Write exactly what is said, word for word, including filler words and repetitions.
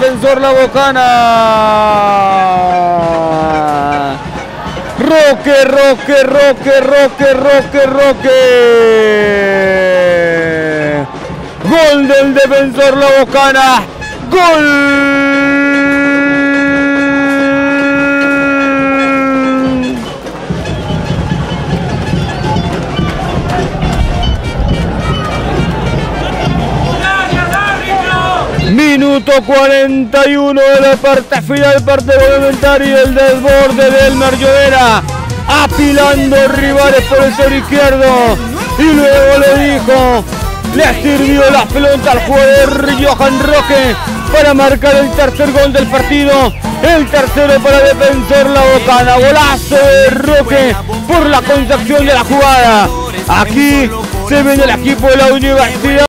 Defensor La Bocana. Roque, Roque, Roque, Roque, Roque, Roque. Gol del Defensor La Bocana. Gol. Minuto cuarenta y uno de la parte final, parte complementaria, el desborde del Llovera, apilando rivales por el sector izquierdo, y luego le dijo, le sirvió la pelota al jugador Johan Roque para marcar el tercer gol del partido, el tercero para Defensor La Bocana. Golazo de Roque por la concepción de la jugada. Aquí se ve el equipo de la Universidad.